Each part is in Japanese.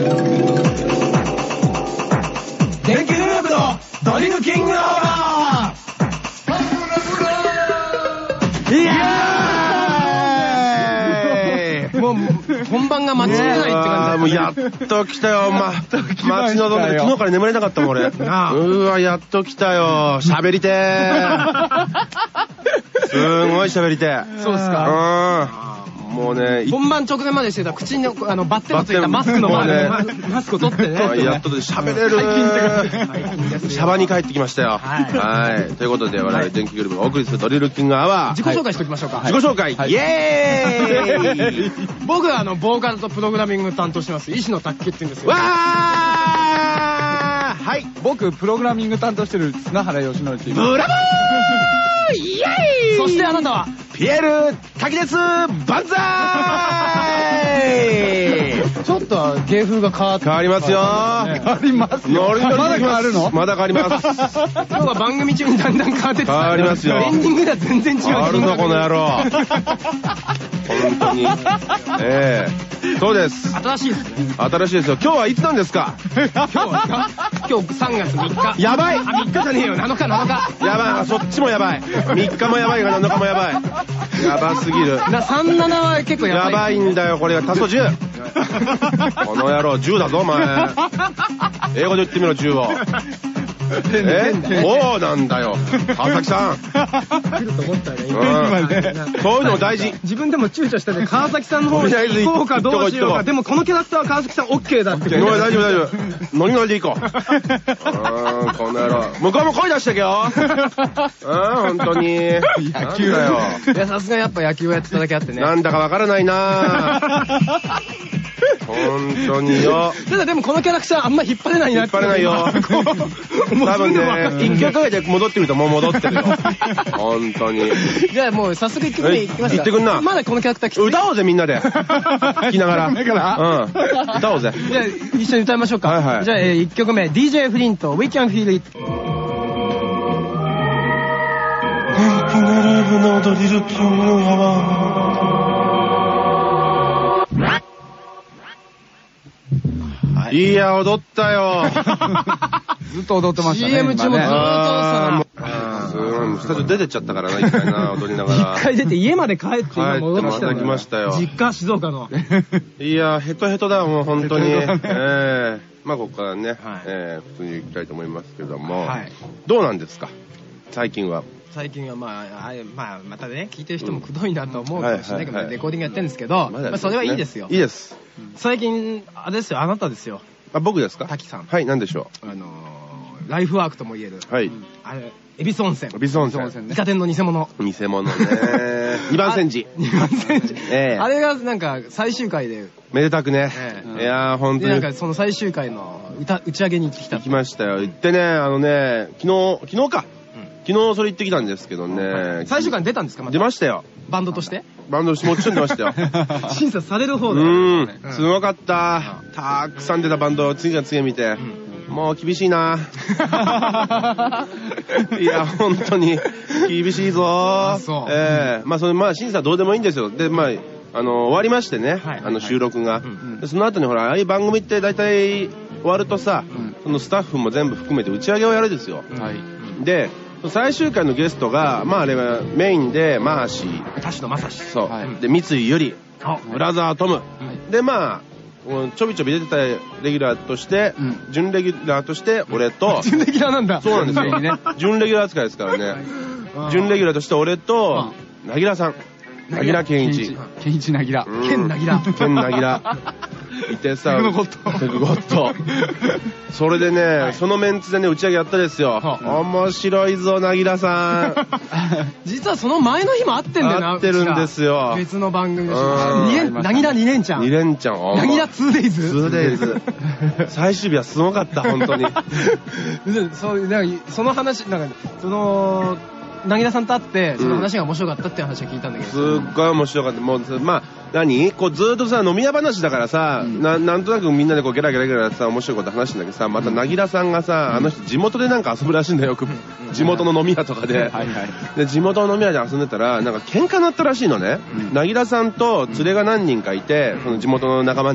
電気グループのドリルキングアワー。いやー、もう本番が待ちきれないって感じだ。 もうやっと来たよ。待ち望んで昨日から眠れなかったもん俺。うわ、やっと来たよ。喋りてー。すごい喋りてー。 そうっすか。 もうね、 本番直前までしてた口にバッテンのついたマスクの前でマスクを取ってね。 やっとで喋れる。シャバに帰ってきましたよ。はい。ということで我々電気グループがお送りするドリルキングアワー。 自己紹介しておきましょうか。 自己紹介。イエーイ。 僕はボーカルとプログラミング担当してます石野卓球って言うんですよ。 わー。はい。 僕プログラミング担当してる砂原義則っていう。 ブラボー。イエーイ。 そしてあなたはピエール滝です。万歳。 ちょっと芸風が変わって変わりますよ。 変わりますよ。 ノリノリまだ変わるの？ まだ変わります。 今日は番組中にだんだん変わってって変わりますよ。 エンディングでは全然違う。 変わるのこの野郎。本当に。そうです。 新しいですね。 新しいですよ。今日はいつなんですか？ 今日3月3日。 やばい。 あ、3日じゃねえよ。7日。 やばい。そっちもやばい。3日もやばいが7日もやばい。やばすぎる。 37は結構やばい。 やばいんだよこれが。足すと10。この野郎10だぞお前。英語で言ってみろ10を。そうなんだよ川崎さん。 来ると思ったよね。 そういうのも大事。 自分でも躊躇したね。川崎さんの方に行こうかどうしようか。でもこのキャラクターは川崎さん OK だって。 大丈夫大丈夫。ノリノリで行こう。この野郎。向こうも声出してけよ。本当に。野球だよ。 いやさすがやっぱ野球をやってただけあってね。 なんだかわからないな。本当によ。 ただでもこのキャラクターあんま引っ張れないな。 引っ張れないよ。多分ね、1曲かけて戻ってみるともう戻ってるよ。本当に。 じゃあもう早速1曲目いきますか。 行ってくんな。 まだこのキャラクター歌おうぜみんなで。聞きながら。歌おうぜ。 じゃあ一緒に歌いましょうか。じゃあ1曲目 DJ フリント We Can Feel It。 電気グループのドリルキングアワー。いや踊ったよ。 ずっと踊ってましたね。 CM 中もずっとさ、 すごいスタジオ出てっちゃったからな一回な。踊りながら一回出て家まで帰って今戻ってきましたよ。 実家静岡の。 いやヘトヘトだよもう本当に。まあここからね普通に行きたいと思いますけども、どうなんですか最近は。 最近はまたね聞いてる人もくどいなと思うかもしれないけどレコーディングやってるんですけど、それはいいですよ。 いいです。 最近あれですよ、あなたですよ。 あ、僕ですか。 滝さん。 はい、なんでしょう。ライフワークとも言える。はい。あれ恵比寿温泉。 恵比寿温泉。 イカ天の偽物。 偽物ね。2番煎じ。 2番煎じ。あれがなんか最終回で。 めでたくね。いやー本当に。 なんかその最終回の打ち上げに行ってきた。 行きましたよ。行ってね、昨日か。昨日それ行ってきたんですけどね。 最終回に出たんですか。 出ましたよ。 バンドとして。 バンドとしてもちろん出ましたよ。 審査される方だ。 すごかった。たくさん出たバンドを次から次へ見て。もう厳しいな。いや本当に厳しいぞ。まあそれ審査どうでもいいんですよ。で終わりましてね、収録が。その後にほらああいう番組って大体終わるとさ、そのスタッフも全部含めて打ち上げをやるですよ。で最終回のゲストがあれはメインでマーシー、 田代正史、 そうで三井ゆり、ブラザートムでちょびちょび出てたレギュラーとして準レギュラーとして俺と。 準レギュラーなんだ。 そうなんですよ。準レギュラー扱いですからね。準レギュラーとして俺となぎらさん、なぎら健一、 健一なぎら、 健なぎら、 健なぎらいてさ、 フグゴッド。それでね、そのメンツでね打ち上げやったですよ。面白いぞなぎらさん。 実はその前の日も会ってんだよな。 会ってるんですよ。 別の番組でなぎら2連チャン。 2連チャン。 なぎら 2days。 最終日はすごかった本当に。 その話なぎらさんと会ってその話が面白かったっていう話を聞いたんだけど。 すっごい面白かった。もうこうずっとさ飲み屋話だからさ、なんとなくみんなでこうゲラゲラゲラさ面白いこと話してんだけどさ、またなぎらさんがさあの人地元でなんか遊ぶらしいんだよよく。地元の飲み屋とかで。で地元の飲み屋で遊んでたらなんか喧嘩になったらしいのね。なぎらさんと連れが何人かいて、その地元の仲間ね。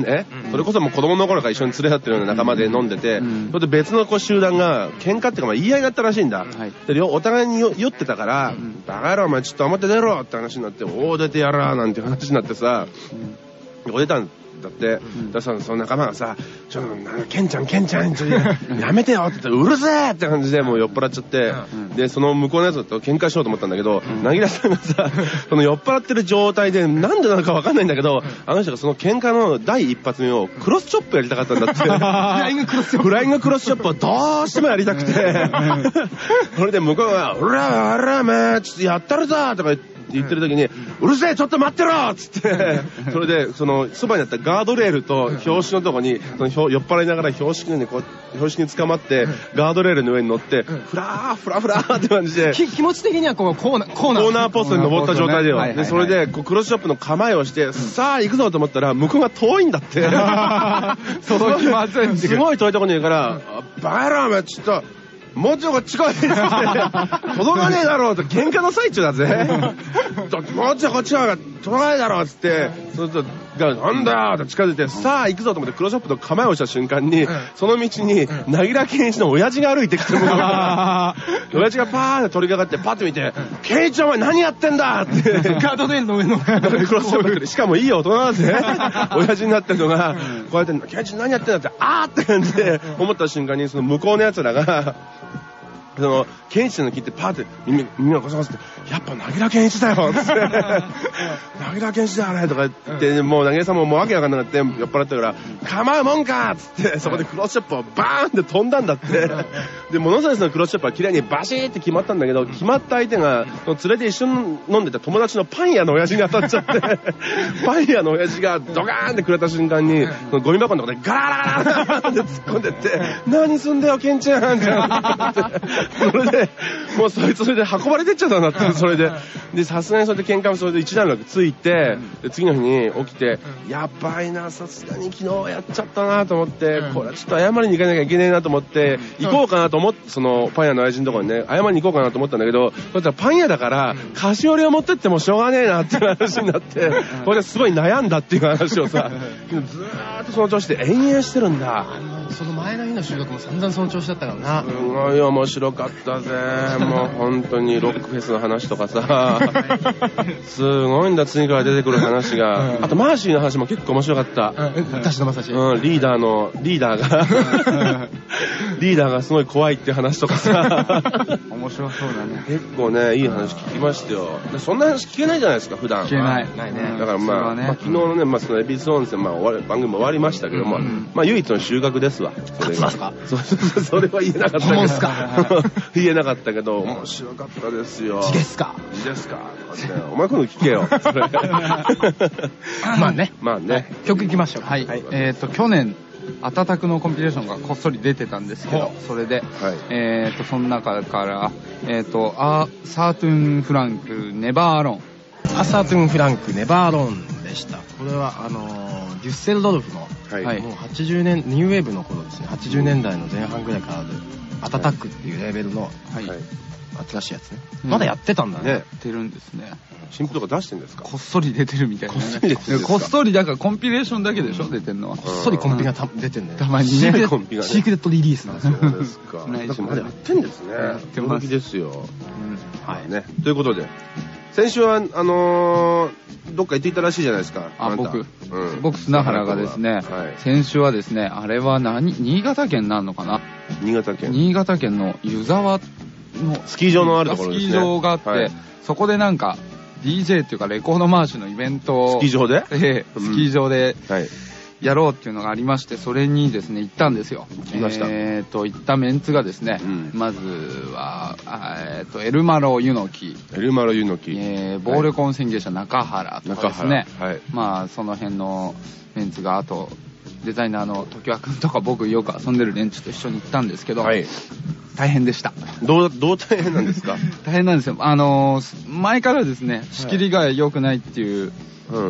それこそもう子供の頃から一緒に連れ合ってるような仲間で飲んでて、それで別の集団が喧嘩っていうか言い合いだったらしいんだ。でお互いに酔ってたから、バカ野郎お前ちょっと表出ろって話になって、おー出てやらーなんて話になってさ、出たんだって、その仲間がさ、ちょっとケンちゃんちょっとやめてよって言って、うるせえって感じでもう酔っ払っちゃって、でその向こうのやつと喧嘩しようと思ったんだけど、なぎらさんがさ、その酔っ払ってる状態でなんでなのかわかんないんだけど、あの人がその喧嘩の第一発目をクロスチョップやりたかったんだって。フライングクロスチョップをどうしてもやりたくて、それで向こうがうらお前ちょっとやったるぞとか言ってる時に、うるせえちょっと待ってろっつって、それでそのそばにあったガードレールと標識のとこにその酔っ払いながら標識に捕まってガードレールの上に乗ってフラーって感じで、 気持ち的にはこうコーナーポストに登った状態でよ。でそれでクロスチョップの構えをしてさあ行くぞと思ったら向こうが遠いんだって。 届きません。 すごい遠いとこにいるからバカ野郎お前ちょっともうちょいこっち来いって届かねえだろうと、喧嘩の最中だぜ。もうちょいこっち来い届かねえだろうっつって、そうするとなんだよって近づいて、さあ行くぞと思ってクロスチョップと構えをした瞬間に、その道に凪良健一の親父が歩いてきて、親父がパーンって取り掛かってパッと見て、健一お前何やってんだって、 ガードレールの上のクロスチョップで、しかもいい大人だぜ、親父になってるのがこうやって健一何やってんだって、あーって感じで思った瞬間に、その向こうのやつらがその健一の聞いてパーって耳をコソコソってやっぱ凪良健一だよって凪良健一だよねとか言って、もう凪良さんももうわけわかんなくなって酔っ払ったから構うもんかっつって、そこでクロスチョップをバーンって飛んだんだって。でものすごいそのクロスチョップは綺麗にバシーって決まったんだけど、決まった相手が連れて一緒に飲んでた友達のパン屋の親父に当たっちゃってパン屋の親父がドカーンってくれた瞬間にそのゴミ箱のとこでガラガラガラって突っ込んでって何すんだよケンちゃんってそれでもうそいつそれで運ばれてっちゃったんだって。それでさすがにそれで喧嘩もそれで一段落ついて、で次の日に起きてやばいな、さすがに昨日やっちゃったなと思って、これはちょっと謝りに行かなきゃいけないなと思って行こうかなと思って、そのパン屋の親父のところにね謝りに行こうかなと思ったんだけど、そしたらパン屋だから菓子折りを持ってってもしょうがねえなっていう話になって、これですごい悩んだっていう話をさ、ずーっとその調子で延々してるんだ。 その前の日の収録も散々その調子だったからな。 すごい面白かったぜ。もう本当にロックフェスの話とかさすごいんだ、次から出てくる話が、あとマーシーの話も結構面白かった。 私のまさし、 リーダーがすごい怖いって話とかさ面白そうだね。 結構ねいい話聞きましたよ。そんな話聞けないじゃないですか普段。 聞けないね。 だから昨日のね、その恵比寿温泉番組も終わりましたけども、唯一の収穫ですわ。それがそれは言えなかったけど言えなかったけど面白かったですよ。 地ですかお前今度聞けよそれまあね曲いきましょう。 はい、去年アタタクのコンピレーションがこっそり出てたんですけど、それで、その中からサートゥーンフランクネバーアロン、 サートゥーンフランクネバーアロンでした。これはデュッセルドルフの、もう80年ニューウェーブの頃ですね、80年代の前半ぐらいからでアタタックっていうレーベルの、新しいやつね、まだやってたんだね。 やってるんですね。 新譜とか出してんですか？ こっそり出てるみたいな、ね、こっそりだからコンピレーションだけでしょ、出てんのは。 こっそりコンピが出てんだよ、 たまにね。シークレットリリースなんですよ。 そうですか。だからまだやってんですね。 やってます。 驚きですよ。はいね。ということで先週はどっか行っていたらしいじゃないですか。 僕砂原がですね、先週はですね、あれは新潟県なのかな。新潟県の湯沢のスキー場のあるところですね。 スキー場があって、そこでなんか DJ っていうかレコードマーシュのイベントをスキー場でスキー場でやろうっていうのがありまして、それにですね行ったんですよ。 行きました。 行ったメンツがですね、まずはエルマロユノキ、暴力温泉芸者中原とかですね、まあその辺のメンツが、あとデザイナーの常盤くんとか僕よく遊んでる連中と一緒に行ったんですけど、大変でした。 どう大変なんですか？ 大変なんですよ。前からですね、仕切りが良くないっていう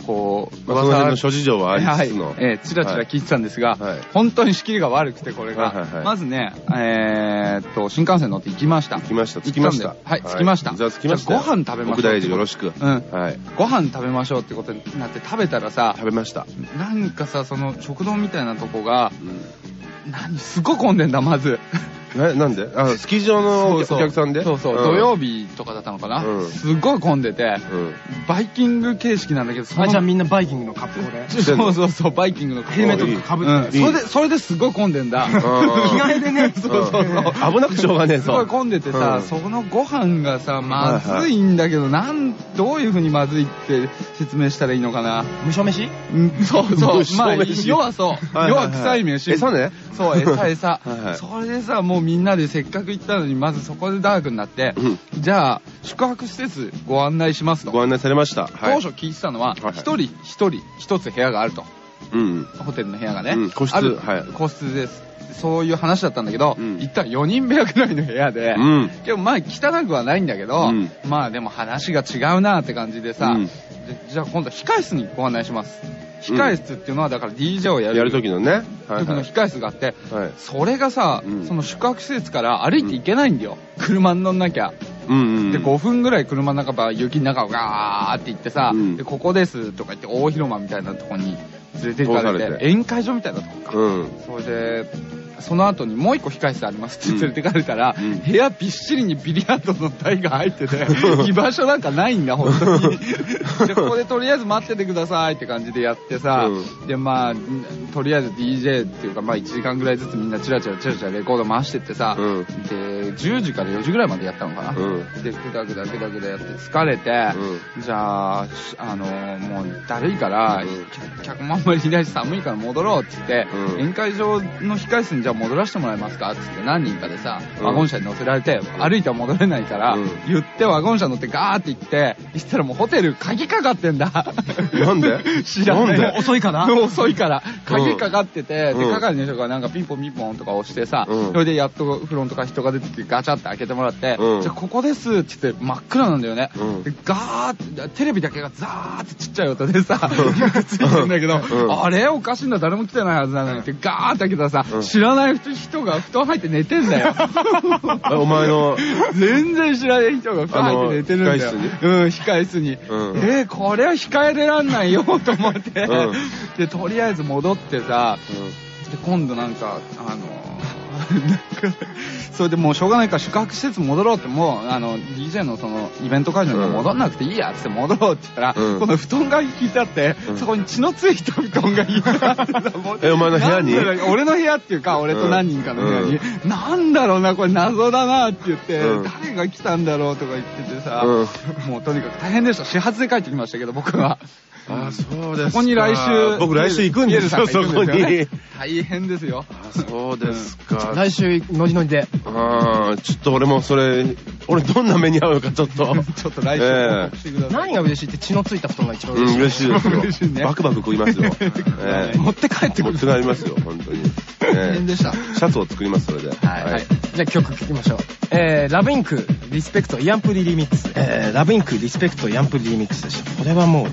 こう、 その辺の諸事情はありつつの。 チラチラ聞いてたんですが、本当に仕切りが悪くて、これが。まずね、新幹線乗って行きました。 着きました。着きました。 はい、着きました。 じゃあ着きました。 ご飯食べましょう。 僕大事よろしく。 ご飯食べましょうってことになって食べたらさ、 食べました。 なんかさ、その食堂みたいなとこが、すごい混んでんだ、まず。 なんでスキー場のお客さんでそう、土曜日とかだったのかな、すごい混んでて、バイキング形式なんだけど、 じゃあみんなバイキングの格好で。 そう、バイキングの格好で。 ヘルメットとかかぶって。 それですごい混んでんだ。着替えでね。 そう。危なくしょうがねえぞ。 すごい混んでてさ、そのご飯がさ、まずいんだけど、どういう風にまずいって説明したらいいのかな。 無所飯？ そう。まあ、要はそう。要は臭い飯。 餌ね。 そう、餌。それでさ、もうみんなでせっかく行ったのに、まずそこでダークになって、じゃあ、宿泊施設ご案内しますと。 ご案内されました。 当初聞いてたのは、一人一つ部屋があると。ホテルの部屋がね。 個室。 個室です。そういう話だったんだけど、行ったら4人部屋くらいの部屋で、でもまあ汚くはないんだけど、まあでも話が違うなって感じでさ、じゃあ今度控室にご案内します。控室っていうのはだから DJ をやる時のね時の控室があって、それがさ、その宿泊施設から歩いて行けないんだよ、車に乗んなきゃ。で5分ぐらい車の中ば雪の中をガーって行ってさ、でここですとか言って大広間みたいなとこに連れて行かれて、宴会場みたいなとこか、それでその後にもう一個控室ありますって連れてかれたら、部屋びっしりにビリヤードの台が入ってて、居場所なんかないんだ、本当に。で、ここでとりあえず待っててくださいって感じでやってさ、で、まあ、とりあえず DJ っていうか、まあ1時間ぐらいずつみんなチラチラレコード回してってさ、で、10時から4時ぐらいまでやったのかな。で、グダグダやって疲れて、じゃあ、もうだるいから、客もあんまりいないし寒いから戻ろうって言って、宴会場の控室にじゃあ戻らせてもらえますかって言って何人かでさ、ワゴン車に乗せられて、歩いては戻れないから、言ってワゴン車乗ってガーって行って、行ったらもうホテル鍵かかってんだ。 なんで知らない。 遅いから。 鍵かかってて、で、係の人がなんかピンポンとか押してさ、それでやっとフロントから人が出てきてガチャって開けてもらって、じゃあここですって言って真っ暗なんだよね。で、ガーって、テレビだけがザーってちっちゃい音でさ、ついてるんだけど、あれおかしいんだ、誰も来てないはずなのにってガーって開けたらさ、知らない人が布団入って寝てんだよ。 お前の全然知らない人が布団入って寝てるんだよ。控室に。これは控えれらんないよと思って、でとりあえず戻ってさ、で今度なんかそれでもうしょうがないから宿泊施設戻ろうって、もうDJ のそのイベント会場に戻んなくていいやっつって戻ろうって言ったら、この布団が引いてあって、そこに血のついた布団が引いてあって、 お前の部屋に？ 俺の部屋っていうか、俺と何人かの部屋に、なんだろうなこれ謎だなって言って、誰が来たんだろうとか言っててさ、もうとにかく大変でした。始発で帰ってきましたけど僕は。 そうですか。 そこに来週、 僕来週行くんですよ、そこに。 大変ですよ。 そうですか。 来週ノリノリで。 ちょっと俺も俺どんな目に遭うのかちょっと来週報告してください。 何が嬉しいって血のついた布団が一番嬉しい。 嬉しいですよ。バクバク食いますよ。 持って帰ってくる。 持って帰りますよ、本当に。 大変でした。 シャツを作ります、それで。 はい。じゃあ曲聴きましょう。ラブインクリスペクトヤンプリリミックス。ラブインクリスペクトヤンプリリミックスでした。これはもう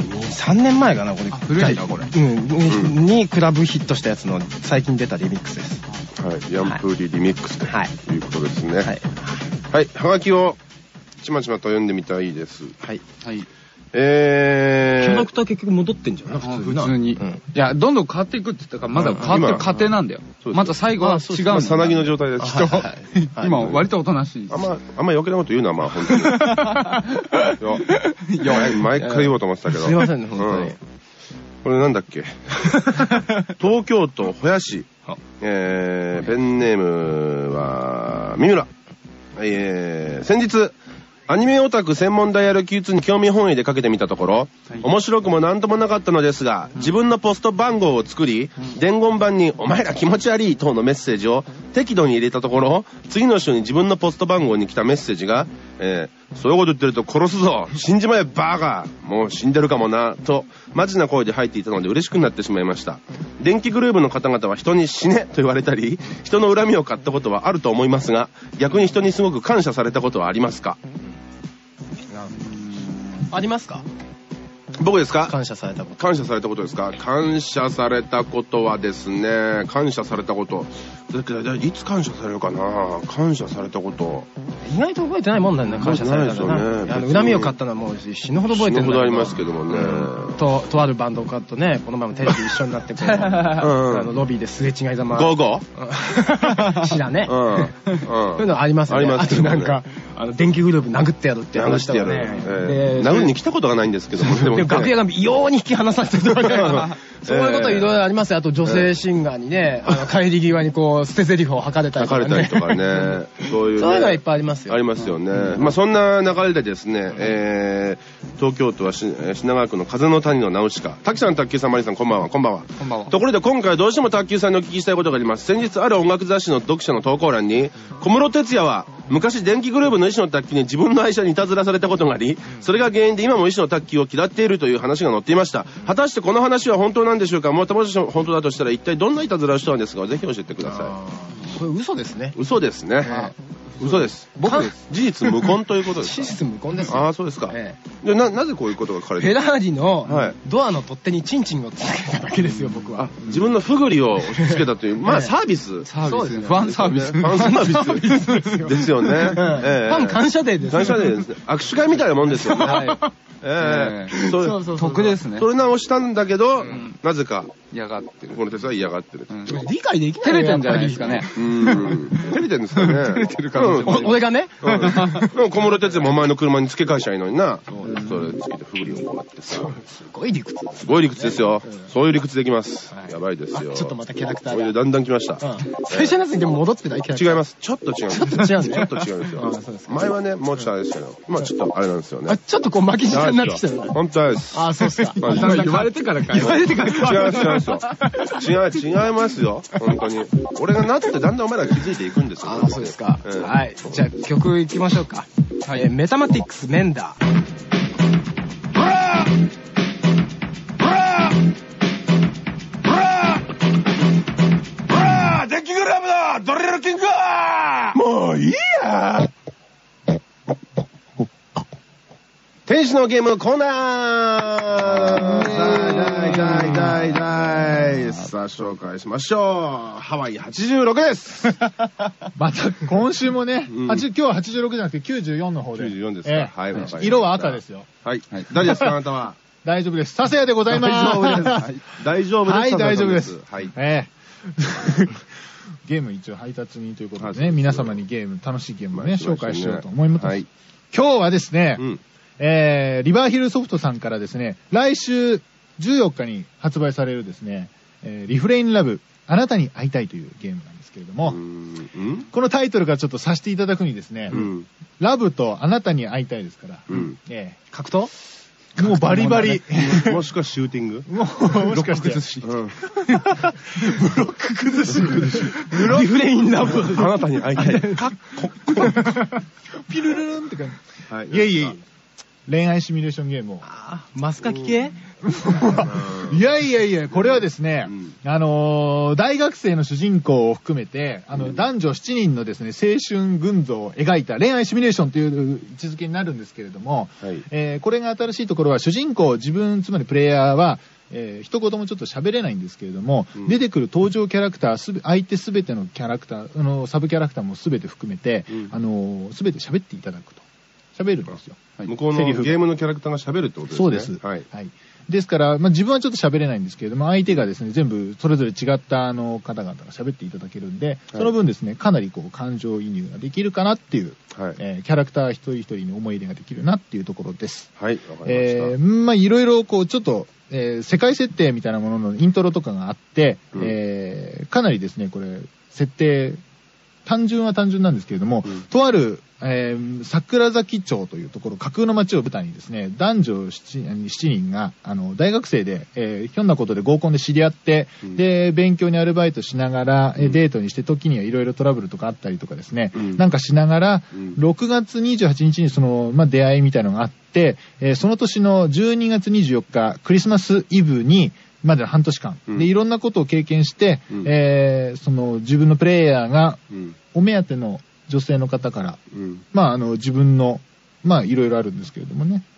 3年前かな、これ。 古いな、これ。 にクラブヒットしたやつの最近出たリミックスです。 はい、ヤンプリリミックスということですね。はい、はがきをちまちまと読んでみたいです。 はい。 はい。 キャラクター結局戻ってんじゃん、 普通に。いや、どんどん変わっていくって言ったから、まだ変わってる過程なんだよ。また最後は違う。 さなぎの状態です。 今、割とおとなしい。 あんま余計なこと言うのは、まあ、本当に。いや、毎回言おうと思ってたけど。 すいませんね、本当に。 これなんだっけ。東京都保谷市。ペンネームは、三村。先日、アニメオタク専門ダイヤル Q2 に興味本位でかけてみたところ、面白くもなんともなかったのですが、自分のポスト番号を作り、伝言板にお前ら気持ち悪い等のメッセージを適度に入れたところ、次の週に自分のポスト番号に来たメッセージが、そういうこと言ってると殺すぞ、死んじまえバーカー、もう死んでるかもな、とマジな声で入っていたので嬉しくなってしまいました。電気グルーヴの方々は人に死ねと言われたり、人の恨みを買ったことはあると思いますが、逆に人にすごく感謝されたことはありますか？ ありますか？ 僕ですか？ 感謝されたこと。 感謝されたことですか？感謝されたことはですね、感謝されたこと。いつ感謝されるかな？感謝されたこと。 意外と覚えてないもんだよね、感謝されたことね。恨みを買ったのはもう死ぬほど覚えてるんだけど。死ぬほどありますけどもね。 とあるバンドカットね、この前もテレビ一緒になってこう、ロビーですれ違いざま。 ゴーゴー知らね。そういうのありますよね。あとなんか、電気グループ殴ってやるって話とかね。 殴りに来たことがないんですけども。 でも楽屋が異様に引き離されてるとかね。そういうこといろいろありますよ。あと女性シンガーにね、帰り際にこう、捨て台詞を吐かれたりとかね。そういうのはいっぱいありますよ。 ありますよね。まあそんな流れでですね、東京都は品川区の風の谷のナウシカ。滝さん、卓球さん、マリさん、こんばんは。こんばんは。 こんばんは。 ところで今回どうしても卓球さんにお聞きしたいことがあります。先日ある音楽雑誌の読者の投稿欄に、小室哲哉は昔電気グループの石野卓球に自分の愛車にいたずらされたことがあり、それが原因で今も石野卓球を嫌っているという話が載っていました。果たしてこの話は本当なんでしょうか？もし本当だとしたら一体どんないたずらをしたんですか？ぜひ教えてください。 これ嘘ですね。 嘘ですね。嘘です。 僕です。 事実無根ということですか？ 事実無根です。 ああ、そうですか。で、なぜこういうことが書かれてる？ フェラーリのドアの取っ手にチンチンをつけただけですよ、僕は。 自分のフグリをつけたという、まあサービス。 サービス。ファンサービス。 ファンサービスですよね。ファン感謝デーです。 感謝デーですね。握手会みたいなもんですよね。 そう得ですね。 それ直したんだけど、なぜか嫌がってる。 この鉄は嫌がってる。 理解できない。 照れてんじゃないですかね。 照れてんですかね。照れてるかも。 俺がね。 小室哲哉もお前の車に付け替えちゃいいのにな。それつけてフグリをこうやってさ。 すごい理屈。 すごい理屈ですよ。そういう理屈できます。やばいですよ。 ちょっとまたキャラクターが。 だんだん来ました。 最初のやつにでも戻ってないキャラクター。 違います。ちょっと違うんです。ちょっと違うんですよ。前はね、もうちょっとあれでしたけど、今ちょっとあれなんですよね。 ちょっとこう巻き舌になってきたよね。 本当です。 あ、そうっすか。 言われてからか。 言われてからか。 違いますよ。本当に。俺がなってだんだんお前ら気づいていくんですよ。 あ、そうですか。はい。じゃあ曲いきましょうか。メタマティックスメンダー。 電気グラムだドリルキングもういいや天使のゲームコーナーさあ、紹介しましょう。ハワイ86です。 また、今週もね、今日は86じゃなくて94の方で。 94ですか。はい、 色は赤ですよ。 はい。誰ですか、あなたは。 大丈夫です。笹谷でございます。 大丈夫です。 はい、大丈夫です。 はい。 ゲーム一応配達人ということでね、皆様に楽しいゲームをね、紹介しようと思います。今日はですね、リバーヒルソフトさんからですね、来週14日に発売されるですね、リフレインラブ、あなたに会いたいというゲームなんですけれども、このタイトルからちょっとさせていただくにですね、ラブとあなたに会いたいですから、格闘もうバリバリ。 もしくはシューティングもしかして。ブロック崩し。ブロック崩し。 リフレインラブ。 あなたに会いたい。 ピルルルンって感じ。いや。恋愛シミュレーションゲームを。 マスカキ系いや、これはですね、大学生の主人公を含めて、男女7人のですね、青春群像を描いた恋愛シミュレーションという位置づけになるんですけれども、これが新しいところは、主人公、つまりプレイヤーは、一言もちょっと喋れないんですけれども、出てくる登場キャラクター、相手すべてのキャラクター、サブキャラクターもすべて含めて、すべて喋っていただくと。喋るんですよ。 向こうのゲームのキャラクターが喋るってことですね。 そうです。はい。ですから、自分はちょっと喋れないんですけれども、相手がですね、全部それぞれ違った方々が喋っていただけるんで、その分ですね、かなりこう感情移入ができるかなっていう、キャラクター一人一人に思い入れができるなっていうところです。 はい、わかりました。 いろいろこうちょっと、世界設定みたいなもののイントロとかがあって、かなりですね、これ、設定、単純は単純なんですけれども、とある、桜崎町というところ、架空の町を舞台にですね、男女7人が、大学生で、ひょんなことで合コンで知り合って、で、勉強にアルバイトしながら、デートにして時にはいろいろトラブルとかあったりとかですね、なんかしながら、6月28日に出会いみたいなのがあって、その年の12月24日、クリスマスイブに、までの半年間、で、いろんなことを経験して、自分のプレイヤーが、お目当ての女性の方から、自分の、いろいろあるんですけれどもね、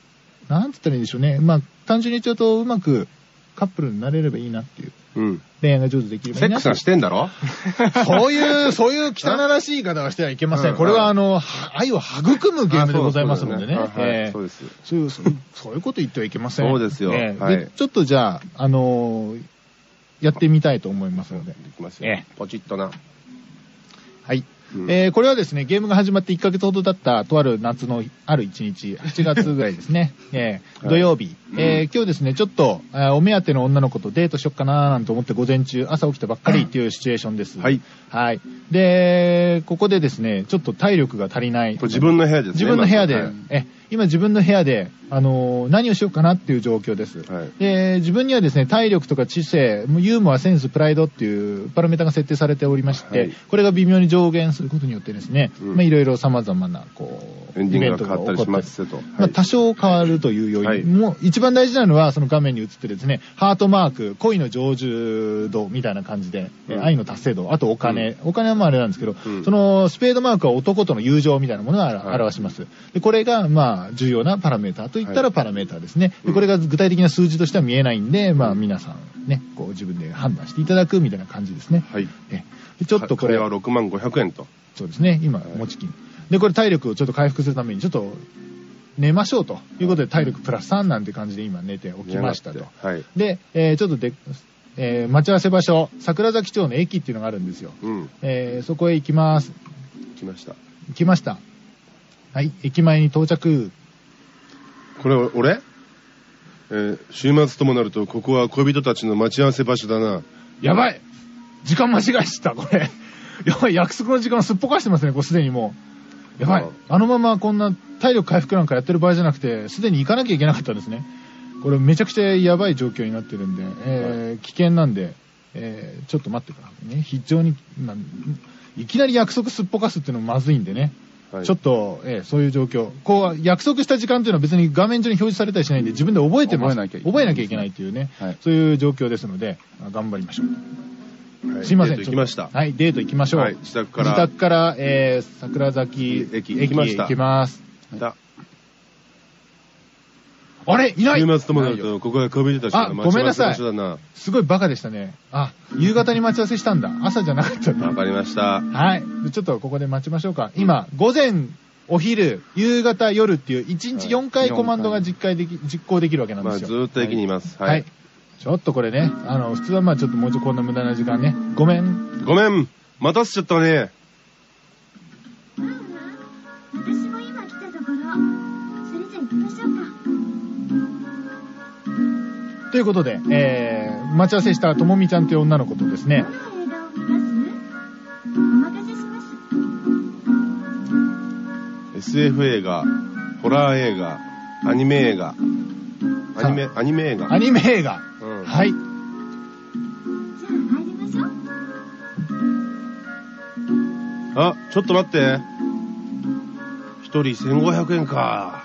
なんつったらいいんでしょうね。まあ、単純に言っちゃうと、うまくカップルになれればいいなっていう。 うん。 恋愛が上手できればいいな。 セックスはしてんだろそういう汚らしい言い方はしてはいけません。これは愛を育むゲームでございますのでね。 そうです。 そういうこと言ってはいけません。 そうですよ。 で、ちょっとじゃあ、やってみたいと思いますので。 いきますよ。ポチッとな。 はい。これはですね、ゲームが始まって1ヶ月ほど経ったとある夏のある1日、8月ぐらいですね、土曜日、今日ですね、ちょっとお目当ての女の子とデートしよっかなーなんて思って午前中朝起きたばっかりっていうシチュエーションです。 はい。 はい。で、ここでですね、ちょっと体力が足りない。 自分の部屋ですね。 自分の部屋で、今自分の部屋で、何をしようかなっていう状況です。 はい、 で、自分にはですね、体力とか知性、ユーモア、センス、プライドっていうパラメータが設定されておりまして、はい、これが微妙に上限することによってですね、いろいろ様々な、 エンディングが変わったりしますと。 まあ、多少変わるというよりも、一番大事なのは、その画面に映ってですね、ハートマーク、恋の成就度みたいな感じで、愛の達成度、あとお金。お金はまああれなんですけど、そのスペードマークは男との友情みたいなものを表します。で、これが、まあ、重要なパラメータといったらパラメータですね。でこれが具体的な数字としては見えないんで、まあ、皆さんね、こう自分で判断していただくみたいな感じですね。 はい。 でちょっとこれは65,000円と。 そうですね、今、持ち金。で、これ体力をちょっと回復するために、ちょっと、寝ましょうということで、体力プラス3なんて感じで今寝ておきましたと。 はい。 で、ちょっと待ち合わせ場所、桜崎町の駅っていうのがあるんですよ。そこへ行きます。 行きました。はい、駅前に到着。 これ、俺週末ともなると、ここは恋人たちの待ち合わせ場所だな。 やばい時間間違えした、これ。やばい、約束の時間をすっぽかしてますね、これすでにもう。やばい。あのままこんな体力回復なんかやってる場合じゃなくて、すでに行かなきゃいけなかったんですね。これめちゃくちゃやばい状況になってるんで、危険なんで、ちょっと待ってくださいね。非常に、いきなり約束すっぽかすっていうのもまずいんでね。はい、ちょっと、そういう状況。こう、約束した時間というのは別に画面上に表示されたりしないんで、自分で覚えてます。覚えなきゃいけないっていうね、はい、そういう状況ですので、頑張りましょう。はい、すいません。 デート行きました。 はい、デート行きましょう。はい、 自宅から、 桜崎駅行きました。 行きます。あれいない。 週末ともなると、ここは恋人たちの待ち合わせ場所だな。 すごいバカでしたね。夕方に待ち合わせしたんだ。朝じゃなかったんだ。 わかりました。 はい。ちょっとここで待ちましょうか。今、午前、お昼、夕方、夜っていう、1日4回コマンドが実行できるわけなんですよ。 ずーっと駅にいます。 はい。ちょっとこれね、普通はまあちょっともうちょっとこんな無駄な時間ね。ごめん。 待たせちゃったね。 私も今来たところ。それじゃ行きましょうか。 ということで、待ち合わせしたともみちゃんという女の子とですね。 お任せします。 SF 映画、ホラー映画、アニメ映画。アニメ映画。 はい。じゃあ入りましょう。 ちょっと待って。一人1500円か。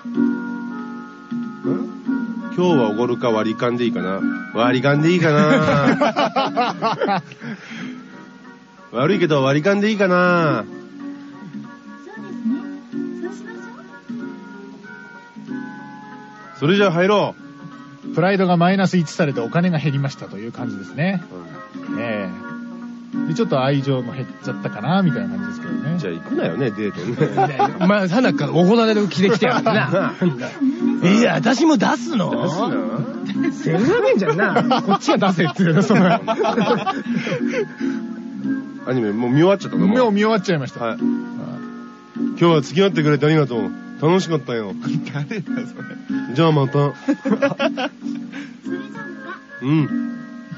今日はおごるか割り勘でいいかな。割り勘でいいかな。悪いけど割り勘でいいかな。 そうですね。そうしましょう。 それじゃあ入ろう。プライドがマイナス1されてお金が減りましたという感じですね。でちょっと愛情も減っちゃったかなみたいな感じですけどね。 じゃあ行くなよね、デートね。 まあ、さなかおごられる気で来てやるな。いや、私も出すの?1500円じゃんな。こっちが出せって言うの、その。 アニメもう見終わっちゃったの？ もう見終わっちゃいました。はい。 今日は付き合ってくれてありがとう。楽しかったよ。 誰だよ、それ。 じゃあまた。 それじゃあまた。 うん。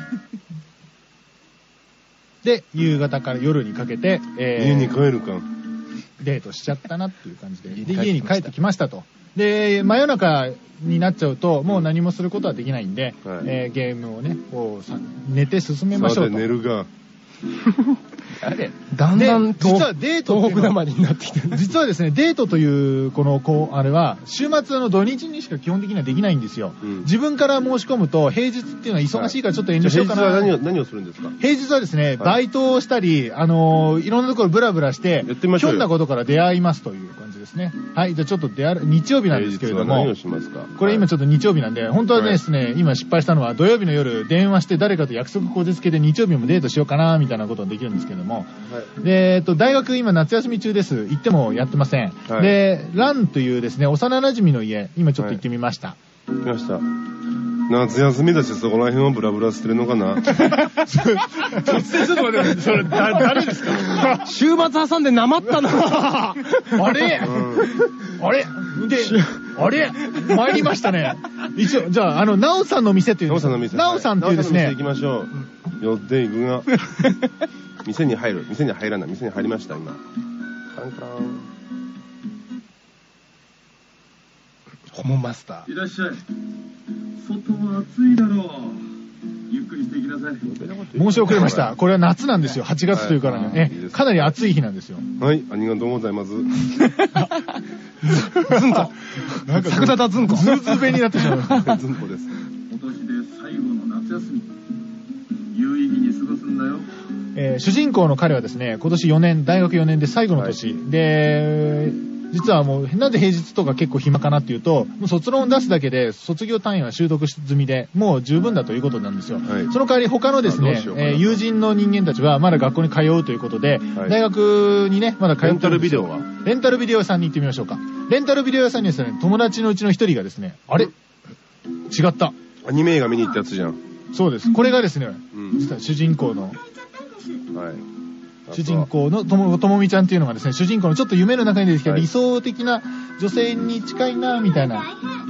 で、夕方から夜にかけて、 家に帰るか。 デートしちゃったなっていう感じで、家に帰ってきましたと。で、真夜中になっちゃうと、もう何もすることはできないんで、ゲームをね、こう寝て進めましょうと。 寝るが。 だんだん実はデート東北なまりになってきてる。 実はですね、デートという、あれは、週末土日にしか基本的にはできないんですよ。自分から申し込むと、平日っていうのは忙しいからちょっと遠慮しようかな。 平日は何をするんですか？ 平日はですね、バイトをしたり、いろんなところブラブラして、ひょんなことから出会いますという感じですね。はい、じゃあちょっと日曜日なんですけれども、 何をしますか？ これ今ちょっと日曜日なんで、本当はですね、今失敗したのは土曜日の夜電話して誰かと約束こじつけで日曜日もデートしようかな、みたいなことができるんですけども、で、大学今夏休み中です。行ってもやってません。で、ランというですね、幼馴染の家、今ちょっと行ってみました。 来ました。夏休みだし、そこら辺をブラブラしてるのかな。 突然ちょっと待って、それ、誰ですか？ 週末挟んでなまったな。 あれあれで、あれ参りましたね。一応、じゃあ、なおさんの店っていう。 なおさんの店。 なおさんっていうですね。 行きましょう。寄っていくが。店に入る。店に入らない。店に入りました、今。カンカン。 ホモマスター。 いらっしゃい。外は暑いだろう。ゆっくりしていきなさい。 申し遅れました。これは夏なんですよ。8月というからね。かなり暑い日なんですよ。 はい、ありがとうございます。 ズンコ。なんか、桜田ズンコ。 ズーズー弁になってしまいました。 ズンコです。 今年で最後の夏休み。有意義に過ごすんだよ。 主人公の彼はですね、今年4年、大学4年で最後の年。で、実はもう、なんで平日とか結構暇かなっていうと、もう卒論を出すだけで卒業単位は習得済みで、もう十分だということなんですよ。その代わり他のですね、友人の人間たちはまだ学校に通うということで、大学にね、まだ通ってるんですよ。レンタルビデオは？レンタルビデオ屋さんに行ってみましょうか。レンタルビデオ屋さんにですね、友達のうちの一人がですね、あれ？違った。 アニメ映画見に行ったやつじゃん。 そうです。これがですね、実は主人公の、主人公のともみちゃんっていうのがですね、主人公のちょっと夢の中に出てきた理想的な女性に近いな、みたいな。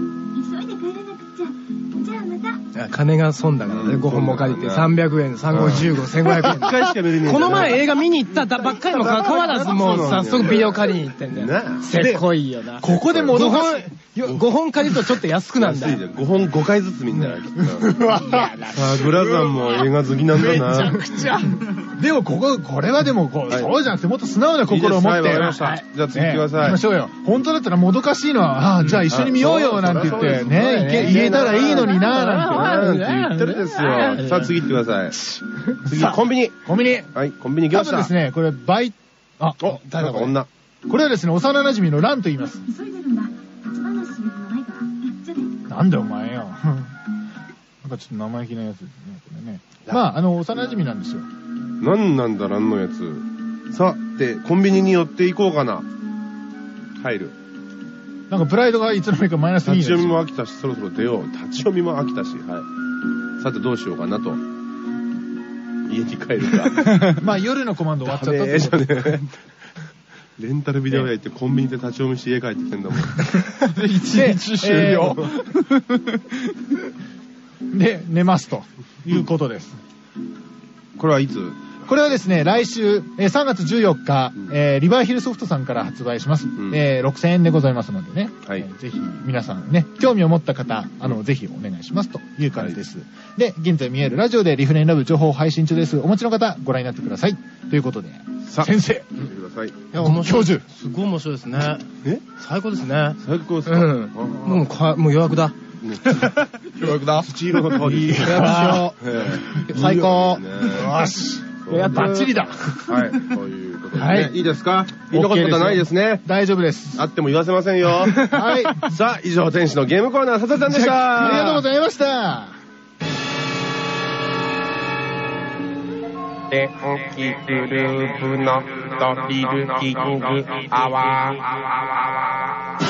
金が損だからね、5本も借りて300円、3515、1500円。この前映画見に行ったばっかりもかかわらず、もう早速ビデオ借りに行ってんだよ。せこいよな。 ここで戻 5本借りるとちょっと安くなんだよ。 5本5回ずつ見んだよ、きっと。さあ、グラザンも映画好きなんだな。 めちゃくちゃ。でもこれはでもそうじゃなくてもっと素直な心を持って。 じゃあ次行きください。 行きましょうよ。本当だったらもどかしいのは、じゃあ一緒に見ようよなんて言ってね、言えたらいいのにななんて言ってるですよ。さあ次行ってください。次、コンビニ。はい、コンビニ行きました。 多分ですね、これ誰だ女。 これはですね、幼馴染のランと言います。 急いでるんだ。立ち話する暇ないから。じゃね。 なんでお前よ。なんかちょっと生意気なやつですね、これね。まあ、幼馴染なんですよ。 なんなんだ、ランのやつ。さあ、で、コンビニに寄っていこうかな。入る。 なんかプライドがいつの間にかマイナス2になる。 立ち読みも飽きたし、そろそろ出よう。立ち読みも飽きたし、はい。さてどうしようかなと。家に帰るか。 まあ夜のコマンド終わっちゃったってこと。 レンタルビデオ屋行ってコンビニで立ち読みして家帰ってきてんだもん。 一日終了。で、寝ますということです。 これはいつ？ これはですね、来週、3月14日、リバーヒルソフトさんから発売します。6000円でございますのでね。ぜひ皆さんね、興味を持った方、ぜひお願いしますという感じです。で、現在見えるラジオでリフレインラブ情報配信中です。お持ちの方、ご覧になってください。ということで、先生。 教授。すごい面白いですね。最高ですね。 最高ですか？ もう予約だ。 予約だ。土色の香り。 予約しよう。最高。よし。バッチリだ。 はい。ということでね。いいですか？言い残ったことはないですね。 大丈夫です。 あっても言わせませんよ。 はい。 さあ、以上、天使のゲームコーナー、ささちゃんでした。 ありがとうございました。 電気グループのドリルキングアワー。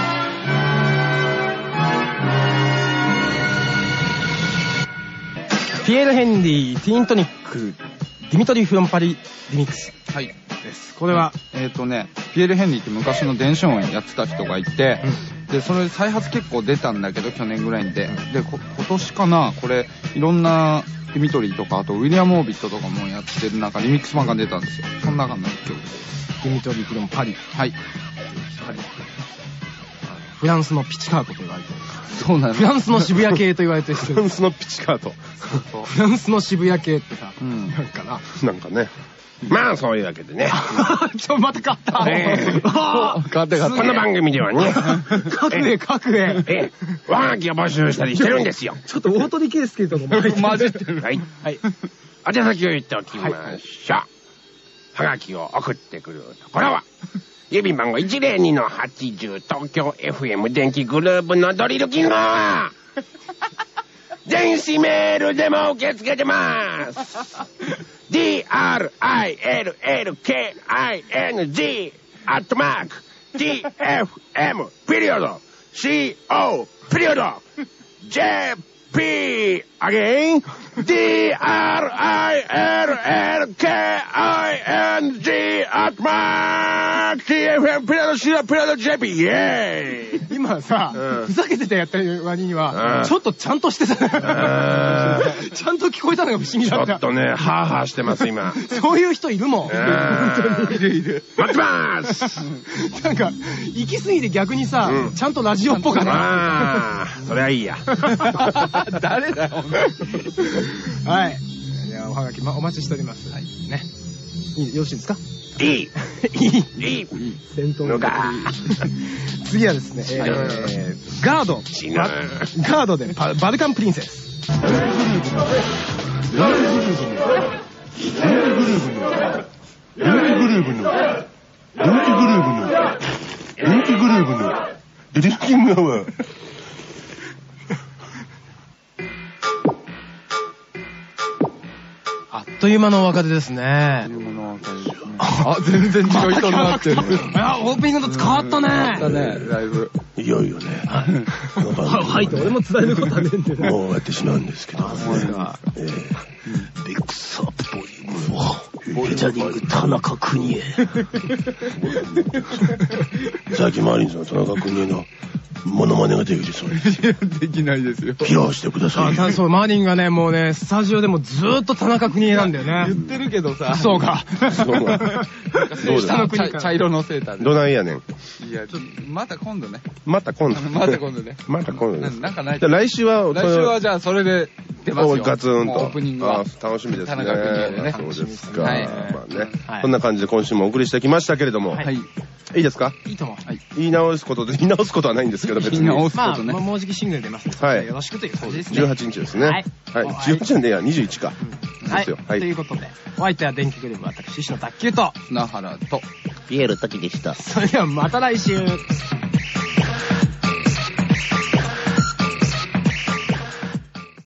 ピエール・ヘンリー、ティーントニック、ディミトリー・フロンパリリミックス。 はい。 です。これは、 ピエール・ヘンリーって昔の電子音やってた人がいて、で、それ再発結構出たんだけど、去年ぐらいにで、今年かな、これ、いろんなディミトリーとか、あとウィリアム・オービットとかもやってる中、リミックス版が出たんですよ。その中の曲です。 ディミトリー・フロンパリ。 はい。 フランスのピチカートと言われてる。 そうなの。 フランスの渋谷系と言われてる。 フランスのピチカート。 フランスの渋谷系ってさ、なんかな。 なんかね。 まあそういうわけでね。 また勝った。 この番組ではね、 各絵。 おはがきを募集したりしてるんですよ。 ちょっと大鳥圭介とかも混じってる。 はい。宛先を言っておきましょう。はがきを送ってくるところは、郵便番号 102-80 東京 FM 電気グループのドリルキング。電子メールでも受け付けてます。DRILLKING@tfm.co.jp again DRILLKING@tfm.co.jp イエーイ。 今さ、ふざけてたやった割には、ちょっとちゃんとしてた。ちゃんと聞こえたのが不思議だった。 ちょっとね、ハーハーしてます、今。 そういう人いるもん。本当にいるいる。 待ってまーす。 なんか、行き過ぎて逆にさ、ちゃんとラジオっぽかな。 そりゃいいや。 誰だよ、はい。じゃあ、おはがき、お待ちしております。はい。ね。よろしいですか？ いい戦闘の次はですね、ガードでバルカンプリンセス。電気グルーブのデリキングアワー。あっという間のお別れですね。 あ、全然違う人になってる。 オープニングと変わったね。 だね、だいぶ。 いよいよね。 はいと、俺も伝えることはねえんでね。 もう私なんですけど。 ビッグサップボリューム4。フィーチャリング田中邦衛。 最近マリンズの田中邦衛のモノマネができるそうです。 できないですよ。 披露してください。 そう、マリンがね、もうね、スタジオでもずーっと田中邦衛なんだよね。 言ってるけどさ。 そうか。 そうか。 下の国茶色のセーターで。 どないやねん。 いや、ちょっと、また今度ね。 また今度ね。 なんかないじゃあ来週はじゃあそれで出ますよ。 ガツンと。 オープニングは。 楽しみですね。 田中邦衛でね。 そうですか。 はい。 まあね。こんな感じで今週もお送りしてきましたけれども。 はい。 いいですか？ いいと思う。 言い直すことはないんですけど、別に。 言い直すことね。 もうじきシングル出ますので、はい。よろしくという感じですね。 18日ですね。はい。18日でいや、21か。 はい。ということで、お相手は電気グループ私、石野卓球と、 砂原と、 ピエール滝でした。 それではまた来週。